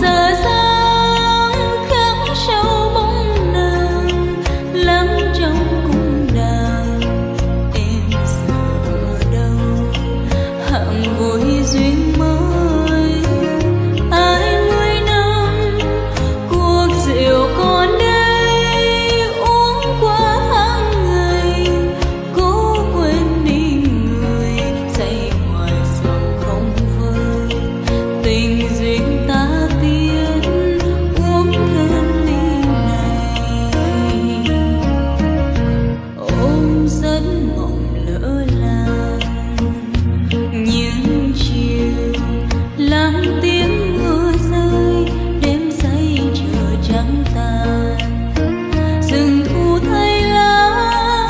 giờ sáng khắc sâu bóng nàng lắng trong cung đàn. Em giờ ở đâu hạng vui duyên mới ai mươi năm cuộc rượu còn đây uống qua tháng ngày cố quên đi người say hoài dòng không vơi tình duyên ta biết uống thêm ly này ôm giấc mộng lỡ làng những chiều lắng tiếng mưa rơi đêm say chờ trắng tàn rừng thu thay lá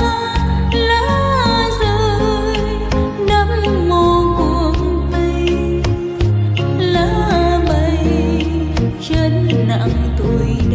rơi đắp mồ cuồng bay lá bay chân nặng tuổi